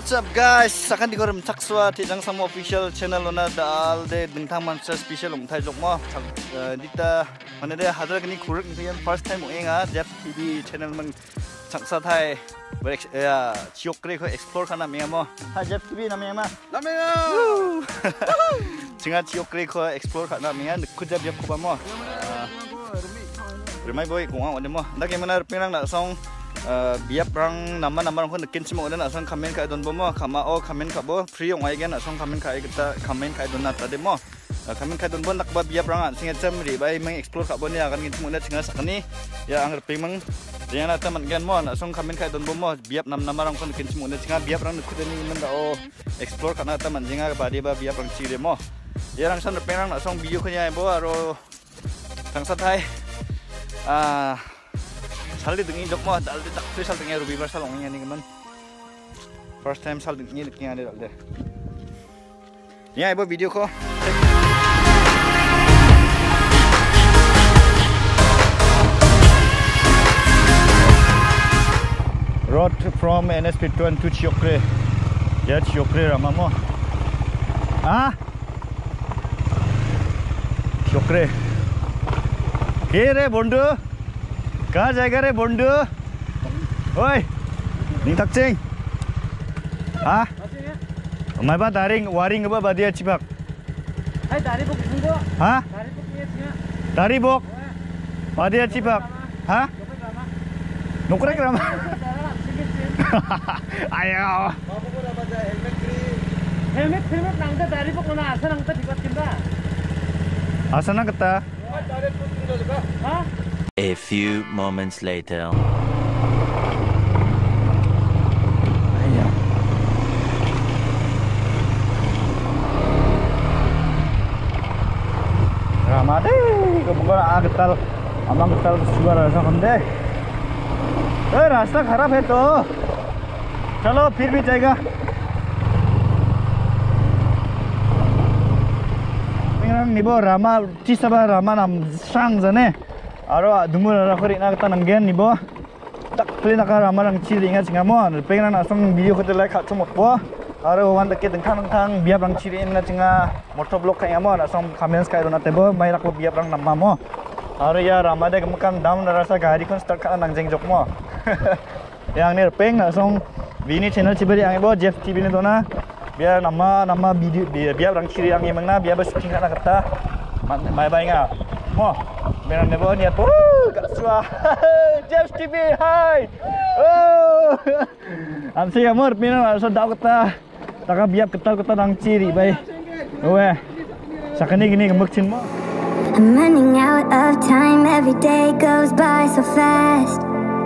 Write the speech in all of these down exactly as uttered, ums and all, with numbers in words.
What's up guys? Sakan di korum takswa tijang sama official channel lona dal de dengtang mansa special ong thai jok mo dita mana de hadar kini kuruk ni first time ong enga Jeff T V channel mang saksa thai ya chiok kre ko explore kana me mo ha Jeff T V na me ma na me singa chiok kre ko explore kana me an ku jab jab ko ba mo remai boy ko ang mo ndak yang mana pirang na song biap rang nama nama orang kon kin cimo dan asal kamen kai don bomo kama o kamen kabo free ong ai gen asal kamen kai kita kamen kai don nata demo kamen kai don bon nak ba biap rang singa jam ri bai meng explore kabo ni akan kin cimo dan singa sakni ya ang reping meng dengan nata man gen mo asal kamen kai don bomo biap nam nama orang kon kin cimo dan singa biap rang ku deni men da o explore kana ta man jinga ba de ba biap rang chi demo ya rang san reping rang asal video ko nya bo aro tang satai ah saldi dengi jok mo dalde tak tu sal dengi ruby bersal ongnya ni keman first time sal dengi dengi ada dalde ya ibu video ko road from N S P one to Chiokre ya Chiokre rama mo ah Chiokre kere bondu कहाँ जाएगा रे बोंडू ओए नी तकचिंग हाँ मैं बात दारिंग Warring apa badia cipak hai dari bok tunggu हाँ dari bok ni sini dari bok badia cipak हाँ nukrek rama ayo helmet helmet nangta dari bok mana asa nangta dipat kinda asa na kata हाँ A few moments later. Ramade, kemudian agetal, amang getal suara rasa konde. Eh, रास्ता खराब है तो चलो फिर भी जाएगा निबो रामा चिसबा रामा नाम सांग जने aro dumur ara khori na kata nanggen nibo tak play na kara marang chiri nga singa mo pengen na asong video ko like khat chomok po aro wan tak dengkang dengkang biap rang chiri na singa motor block kaya mo asong comments kay na tebo may rakbo biap rang namma mo aro ya ramade kemukan down na rasa gari kon start ka nang jeng jok mo yang ni peng na asong bini channel cibari ang ibo Jeff T V ni dona biar nama nama video biap rang chiri ang yemang na biar shooting na kata may bay nga mo meron nebo niat po kat suah Jeff T V hai oh am sia amor meron so dak kata taka biap ketal kata nang ciri bai oe sakani gini gembek cin mo I'm running out of time, every day goes by so fast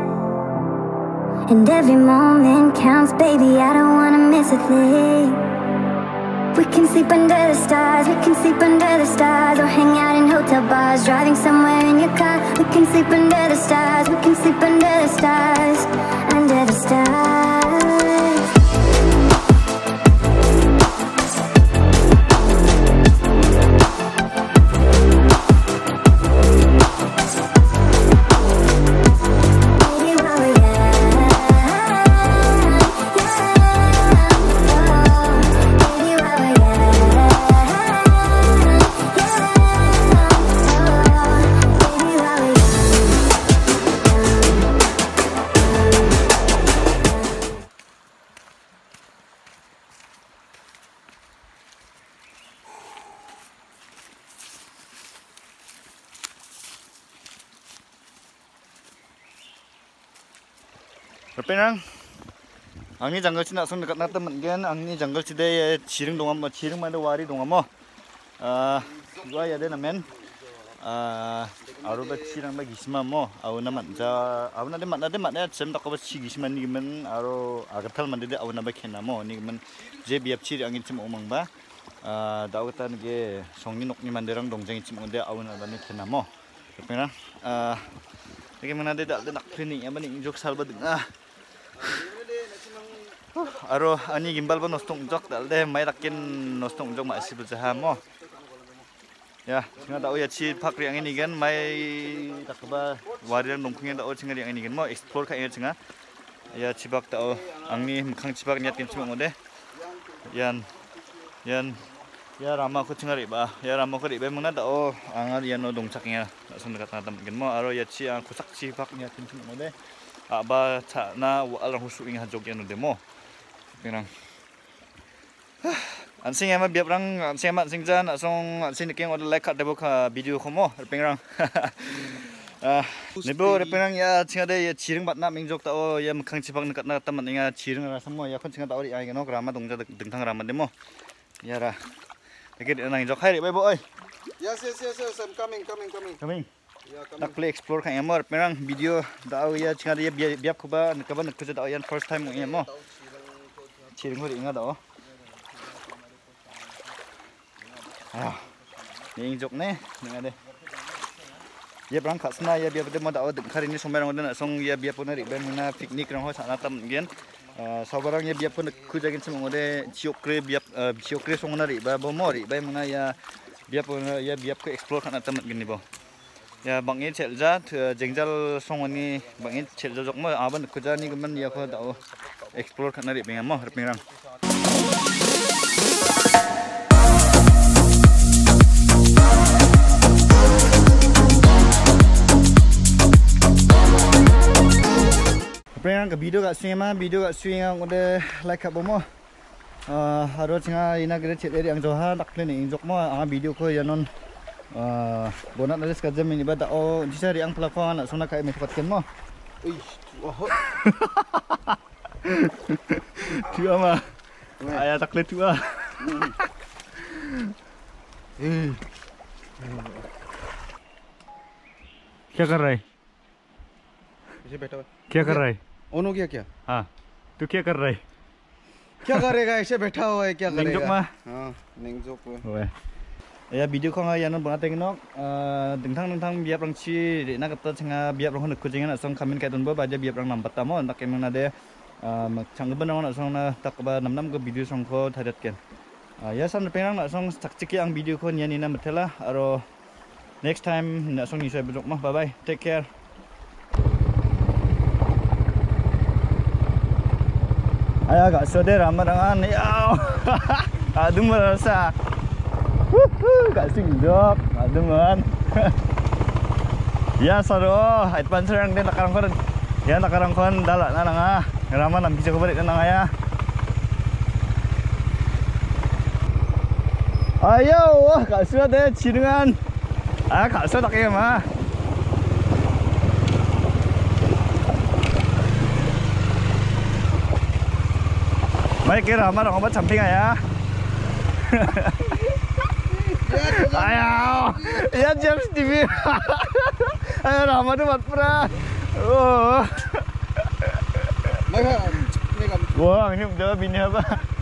and every moment counts, baby, I don't wanna miss a thing. We can sleep under the stars, we can sleep under the stars, or hang out in hotel bars, driving somewhere in your car. We can sleep under the stars, we can sleep under the stars, under the stars. Perpenang, angni jungle cina asal dekat nata mungkin angni jungle cide ciring dongam, ciring mana wari dongam mo. Gua ya deh namen, aru bet ciring bagi gisma mo, awu nama ja, awu nade mat nade matnya sem tak kau ci gisma ni gemen, aru agatal mande deh awu nama kena mo, ni gemen je biap ciri angin cem omang ba, dah kata nge songni nok ni mande rang dongjeng cem onde awu nama ni kena mo. Perpenang, lagi mana deh dah nak cleaning, apa ni injok salba dengar. Aro ani gimbal ba nostong jok dalde mai rakin nostong jok masih berjaha mo ya singa dau ya chi phakri ang ini gan mai takba warian nongkhing dau singa yang ini gan mo explore ka yang singa ya cibak tau angni mukang cibak niat kin cuma ngode yan yan ya rama ko cingari ba ya rama ko ribe muna tau angar yan no dongcaknya langsung dekat nata mungkin mo aro ya ci ang kusak cibak niat kin cuma ngode aba na wal husu ing hajok yan no demo pirang ansing ama biap rang ansing ama sing jan asong ansing king order like kat debo ka video ko mo pirang 아, 네보 레페랑 야 칭아데 야 지릉 받나 민족 따오 야 묵항 지박 느꼈나 따만 잉아 지릉을 삼모 야 컨칭아 따오리 아이게노 그라마 동자 등탕을 하면 데모 야라 이게 nang jok hai bai boy yes yes yes yes I'm coming coming coming coming yeah coming nak play explore kan amor perang video dao ya 칭아데 ya biap kuba nakaban nakkuja dao yan first time ngi mo 지릉 hori inga dao ah ning jok ne ningade ya berang khasna ya biar pada moda awak hari ini somai orang song ya biar pun hari bermina piknik orang sana tam gen sabarang ya biar pun kujagin semua ngode ciokre biar ciokre song nari ba bomori ba mana ya biar pun ya biar ke explore kana tam gini bo ya bangin celja jengjal song ni bangin celja jok mo aban kujani geman ya ko tau explore kana ri bengam mo herpingrang Perang ke video kat swing mah video kat swing ang udah like kat bomo. Ah harus cenga ina gede cek dari ang johan tak ni injok mo ang video ko yanon ah bonat ada sekejap ini bada oh dicari ang pelakon nak sona kai metokatkan mo. Ih, wah. Tua mah. Ayah tak leh tua. Eh. क्या कर रहा है इसे बैठा हुआ क्या कर रहा है ओनो क्या क्या हाँ तू क्या कर रहा है क्या करेगा ऐसे बैठा हुआ है क्या Ningjok करेगा mah. हाँ निंगजोक Weh. Ya video ko nga yanon bang tengok dengtang dengtang biap rang chi na kata cenga biap rang hendak kucingan asong kamin kai tunbo baja biap rang nampat tamo nak emang nade chang ben rang asong na tak ba nam nam ke video song ko thadat ken ya san penang asong sakciki ang video ko nian ina metela aro next time na asong ni saya bejok mah bye bye take care Ayah gak saudara ramadangan ya adum rasa gak singjok aduman ya saro advance rang den nakarang kon ya nakarang kon dalak na nga ngaraman am bisa ko balik na nga ya ayo wah gak saudara ciringan ah gak saudara kaya mah Mai kira ramah orang buat samping ayah. Ayah, ya James T V. Ayah ramah tu buat pernah. Oh. Mereka, mereka. Wah, ini udah bini apa?